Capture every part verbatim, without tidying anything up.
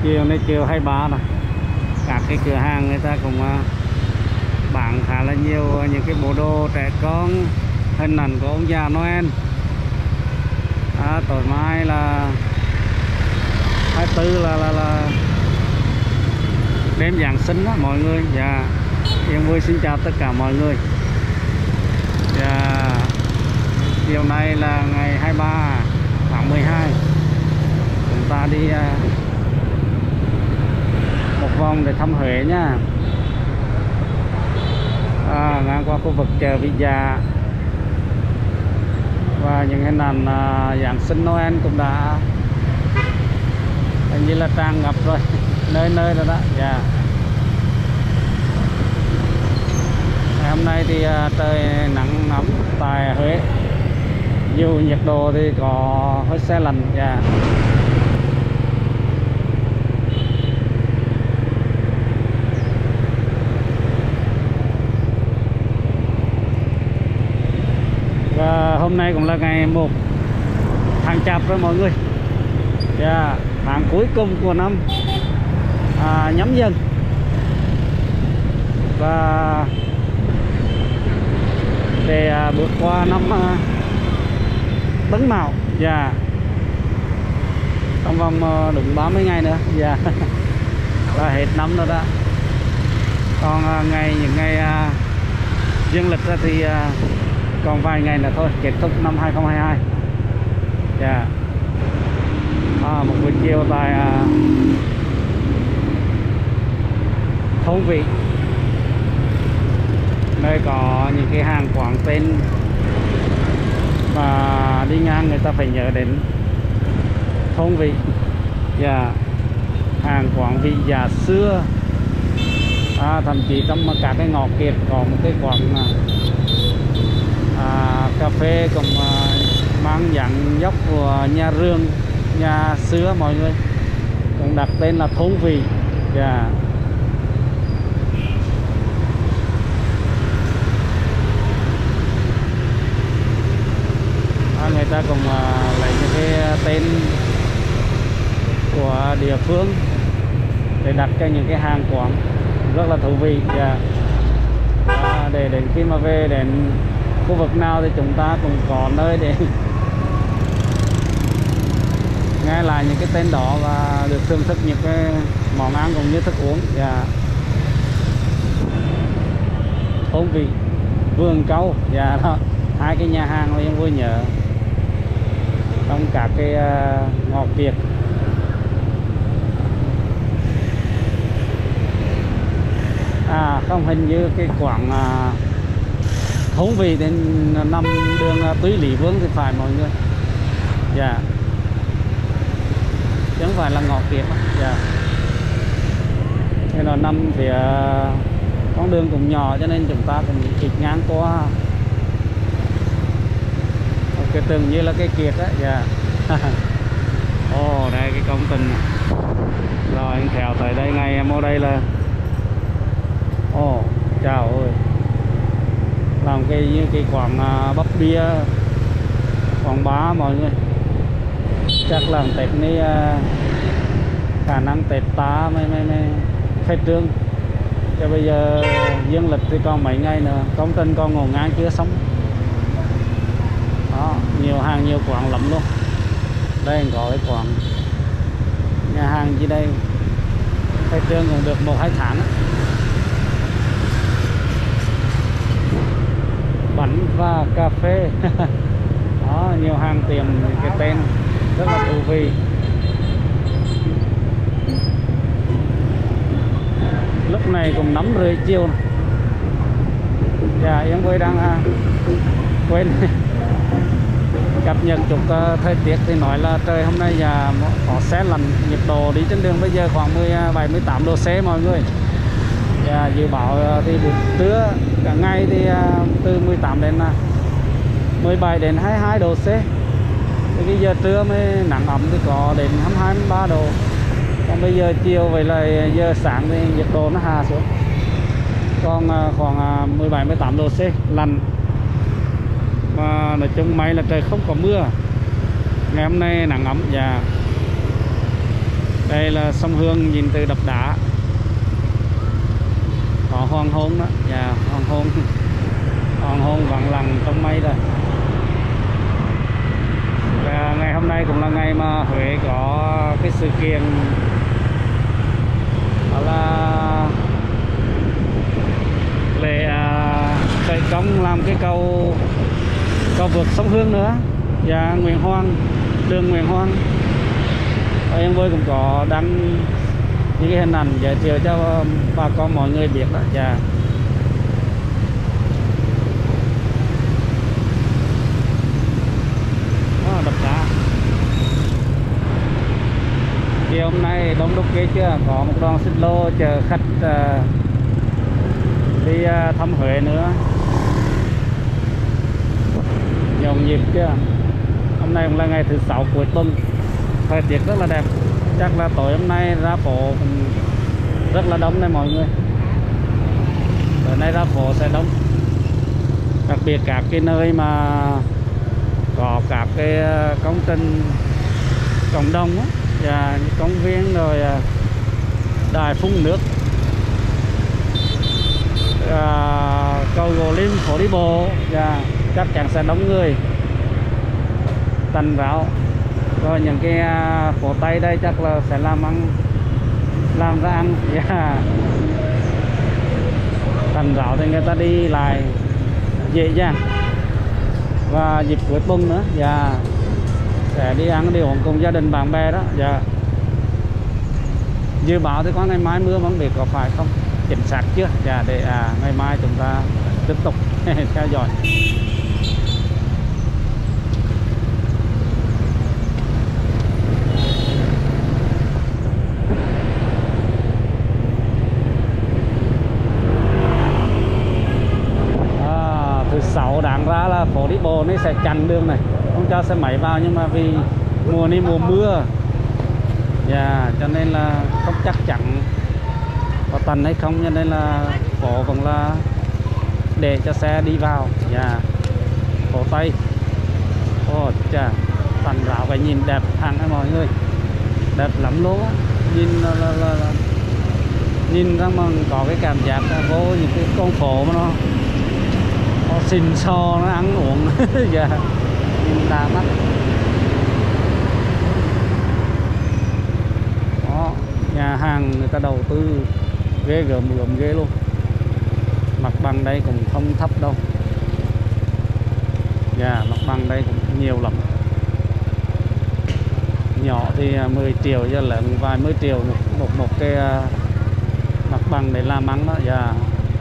chiều nay chiều hai ba này các cái cửa hàng người ta cũng bán khá là nhiều những cái bộ đồ trẻ con, hình ảnh của ông già Noel. À, tối mai là hai mươi tư là là, là đêm Giáng sinh đó mọi người. Dạ, Yên vui xin chào tất cả mọi người. Dạ, chiều nay là ngày hai mươi ba tháng mười hai, chúng ta đi uh, một vòng để thăm Huế nha. À, ngang qua khu vực chợ Vĩ Dạ và những hình ảnh uh, Giáng sinh Noel cũng đã hình như là tràn ngập rồi nơi nơi rồi đó. Dạ. Ngày hôm nay thì uh, trời nắng ấm tại Huế, dù nhiệt độ thì có hơi se lạnh. Dạ. Và hôm nay cũng là ngày một tháng Chạp rồi mọi người. Yeah, tháng cuối cùng của năm à, nhắm dần và để à, bước qua năm à, Tân Mão. Dạ, trong vòng à, đúng ba mươi ngày nữa. Dạ. Là hết năm rồi đó. Còn à, ngày những ngày à, dương lịch ra thì à, còn vài ngày nữa thôi kết thúc năm hai không hai hai. Dạ. À, một buổi chiều tại à, Thôn Vị, nơi có những cái hàng quán tên và đi ngang người ta phải nhớ đến Thôn Vị. Dạ. Hàng quán vị già xưa. À, thậm chí trong cả cái ngõ kiệt có một cái quán à, cà phê cũng à, mang dạng dốc của nhà rường, nhà xưa mọi người, cũng đặt tên là Thôn Vị. Dạ. À, người ta cũng à, lấy những cái tên của địa phương để đặt cho những cái hàng quán rất là thú vị. Dạ. À, để đến khi mà về đến khu vực nào thì chúng ta cũng có nơi để nghe lại những cái tên đó và được thưởng thức những cái món ăn cũng như thức uống. Dạ. Thôn Vị, Vườn Câu. Dạ, đó hai cái nhà hàng mà em vui nhớ trong các cái uh, ngõ kiệt. À không, hình như cái quảng uh, Thôn Vị đến nằm đường uh, Túy Lý Vương thì phải mọi người. Dạ. Chứ không phải là ngõ kiệt. Dạ. Thế nó nằm thì uh, con đường cũng nhỏ cho nên chúng ta cũng kịch ngang qua. Ok, từng như là cái kiệt á. Dạ. Ồ, oh, đây cái công trình. Rồi anh Thèo tới đây ngay em ở đây là ồ, oh, chào ơi, làm cái như cái quán uh, bắp bia, quán bá mọi người. Chắc là Tết này uh, khả năng Tết ta mới mới mới khai trương. Cho bây giờ dương lịch thì còn mấy ngày nữa, công trình còn ngổn ngang chưa xong. Đó, nhiều hàng nhiều quán lắm luôn. Đây có cái quán nhà hàng gì đây, khai trương cũng được một hai tháng đó. Bánh và cà phê. Đó, nhiều hàng tiệm cái tên rất là thú vị. Lúc này cũng năm rưỡi chiều. Dạ, Yên Vui đang à, quên cập nhật chút uh, thời tiết thì nói là trời hôm nay là có se lạnh, nhiệt độ đi trên đường bây giờ khoảng mười bảy mười tám độ C mọi người. Và dự báo uh, thì buổi trưa cả ngày thì uh, từ mười tám đến uh, mười bảy đến hai mươi hai độ C. Thì bây giờ trưa mới nắng ấm thì có đến hai mươi hai hai mươi ba độ. Còn bây giờ chiều vậy là giờ sáng thì nhiệt độ nó hạ xuống còn uh, khoảng uh, mười bảy mười tám độ C, lạnh. Mà nói chung may là trời không có mưa, ngày hôm nay nắng ấm. Và Đây là sông Hương nhìn từ đập đá, có hoàng hôn đó, dạ hoàng hôn, hoàng hôn vàng lằn trong mây rồi. Và ngày hôm nay cũng là ngày mà Huế có cái sự kiện đó là lễ à, khởi công làm cái cầu cầu vượt sông Hương nữa, và Nguyễn Hoàng, đường Nguyễn Hoàng. Em vui cũng có đăng những cái hình ảnh giới thiệu cho bà con mọi người biết đó. Dạ. Đó, đập đá. Thì hôm nay đông đúc ghê chưa, có một đoàn xích lô chờ khách uh, đi uh, thăm Huế nữa, nhộn nhịp chưa. Hôm nay cũng là ngày thứ sáu cuối tuần, thời tiết rất là đẹp. Chắc là tối hôm nay ra phố cũng rất là đông đây mọi người. Tối nay ra phố sẽ đông, đặc biệt các cái nơi mà có các cái công trình cộng đồng á, và công viên rồi đài phun nước, à, cầu Gò Lim, phố đi bộ, và chắc chắn sẽ đông người tành ráo. Rồi những cái phố Tây đây chắc là sẽ làm ăn, làm ra ăn, yeah. Tành ráo thì người ta đi lại dễ dàng, và dịp cuối tuần nữa, và sẽ đi ăn đi uống cùng gia đình bạn bè đó. Dạ. Dự báo thì có ngày mai mưa vẫn biết có phải không, chính xác chưa. Dạ, để à, ngày mai chúng ta tiếp tục theo dõi. Thứ sáu đáng ra là phố đi bộ này sẽ chặn đường này, không cho xe máy vào, nhưng mà vì mùa này mùa mưa, dạ, cho nên là không chắc chắn có tành hay không, cho nên là phố vẫn là để cho xe đi vào. Dạ. Phố Tây, ồ chà, tành ráo cái nhìn đẹp thẳng đó mọi người, đẹp lắm luôn á. Nhìn là, là, là, là nhìn ra mà có cái cảm giác vô những cái con phố mà nó xinh xò, nó ăn uống. Dạ. Nhìn đã mắt. Đó, nhà hàng người ta đầu tư ghê gớm gớm ghê luôn. Mặt bằng đây cũng không thấp đâu. Dạ, mặt bằng đây cũng nhiều lắm. Nhỏ thì mười triệu, cho lớn vài mươi triệu một một, một cái mặt bằng để làm ăn đó. Dạ.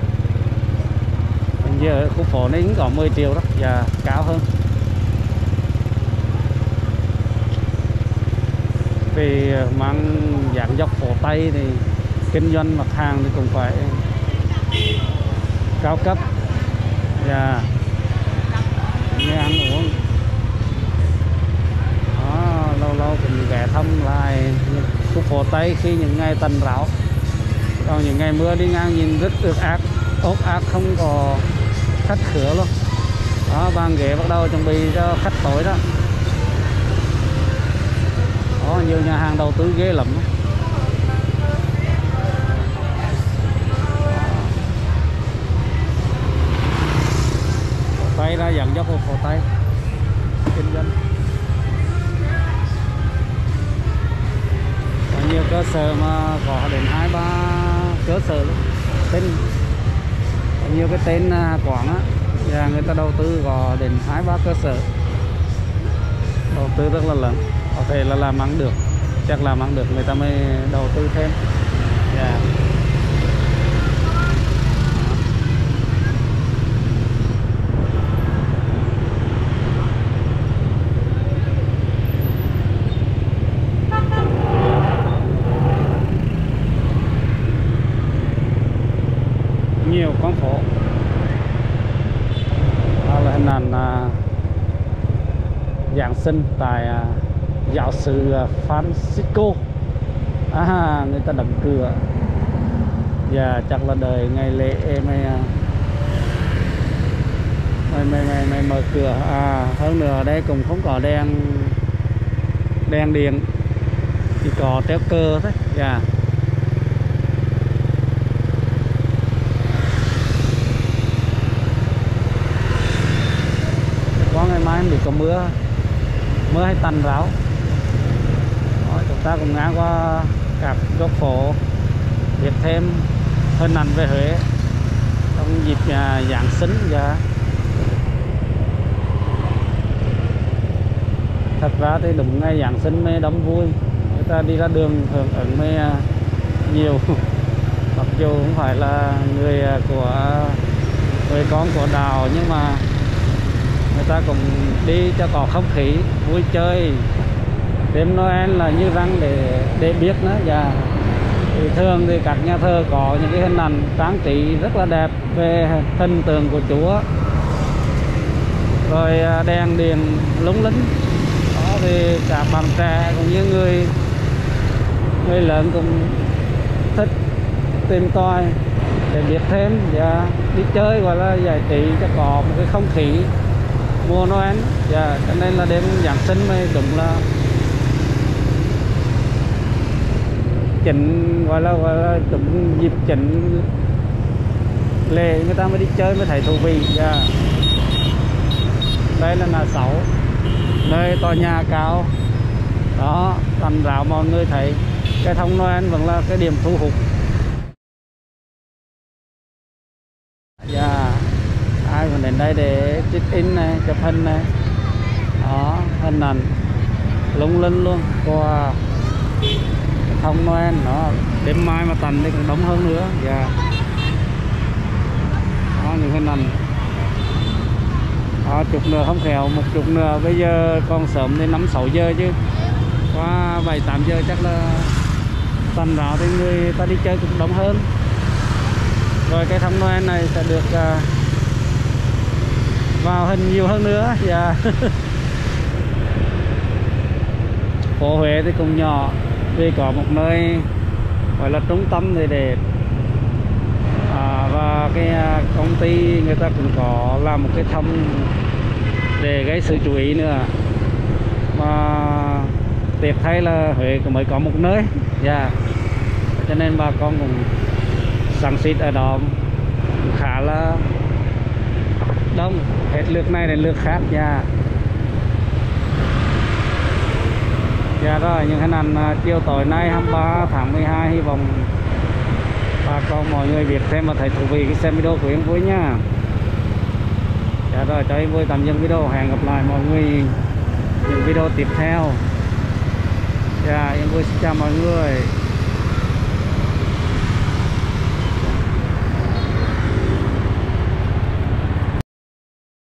Giờ ở khu phố này cũng có mười triệu đó, và cao hơn. Vì mang dạng dốc phố Tây thì kinh doanh mặt hàng thì cũng phải cao cấp, và như ăn uống đó, lâu lâu cũng ghé thăm lại khu phố Tây khi những ngày tành ráo. Còn những ngày mưa đi ngang nhìn rất ướt át, ốt át, không có khách cửa luôn. Đó, bàn ghế bắt đầu chuẩn bị cho khách tối đó. Đó, nhiều nhà hàng đầu tư ghê lắm. Phố Tây ra dẫn dốc phố Tây kinh doanh. Có nhiều cơ sở mà có đến hai ba cơ sở luôn. Tên nhiều cái tên quán á, và người ta đầu tư có đến hai ba cơ sở, đầu tư rất là lớn, có thể là làm ăn được, chắc làm ăn được người ta mới đầu tư thêm. Yeah. Nhiều con phố. Đó là hình ảnh à, Giáng sinh tại à, giáo sư Francisco. À, người ta đóng cửa, và chắc là đợi ngày lễ mới mày mày mày mày mở cửa. À, hơn nữa ở đây cũng không có đèn đèn điện, chỉ có treo cờ thôi. Dạ. Có ngày mai bị có mưa, mưa hay tạnh ráo. Đó, chúng ta cùng ngang qua các góc phố biết thêm hình ảnh về Huế trong dịp uh, Giáng sinh. Dạ. Thật ra thì đúng ngày Giáng sinh mới đông vui, người ta đi ra đường hưởng ứng mới uh, nhiều. Mặc dù không phải là người uh, của người con của Đào, nhưng mà người ta cũng đi cho có không khí vui chơi. Đêm Noel là như răng để để biết nữa. Và thì thường thì các nhà thờ có những cái hình ảnh trang trí rất là đẹp về hình tượng của Chúa, rồi đèn điện lung linh. Đó thì các bạn trẻ cũng như người người lớn cũng thích tìm tòi để biết thêm và đi chơi, gọi là giải trí cho có một cái không khí mùa Noel. Dạ, cho nên là đêm Giáng sinh mới đúng là chỉnh, gọi là gọi là đúng dịp chỉnh lễ, người ta mới đi chơi mới thấy thú vị. Dạ. Đây là ngã sáu, nơi tòa nhà cao đó, tầm rào mọi người thấy cái thông Noel vẫn là cái điểm thu hút. Dạ. Ai còn đến đây để check in này, chụp hình này. Đó, hình ảnh lung linh luôn. Wow. Thông Noel nó đêm mai mà tầm thì cũng đông hơn nữa. Dạ. Đó, những hình ảnh. Đó, chục nữa không khéo, một chục nữa bây giờ còn sớm đến năm sáu giờ chứ. Qua bảy tám giờ chắc là tầm đó thì người ta đi chơi cũng đông hơn. Rồi cái thông Noel này sẽ được uh, vào hình nhiều hơn nữa. Dạ. Phố Huế thì cũng nhỏ, vì có một nơi gọi là trung tâm để để à, và cái công ty người ta cũng có làm một cái thông để gây sự chú ý nữa. Mà tiếc thay là Huế mới có một nơi. Dạ. Cho nên bà con cũng sắm xịt ở đó cũng khá là đông, hết lượt này đến lượt khác. Dạ. Dạ rồi, những hình ảnh chiều tối nay hai mươi ba tháng mười hai, hy vọng bà con mọi người biết thêm và thấy thú vị cái xem video của Yên Vui nha. Dạ rồi, cho Yên Vui tạm dừng video, hẹn gặp lại mọi người những video tiếp theo. Dạ, Yên Vui xin chào mọi người.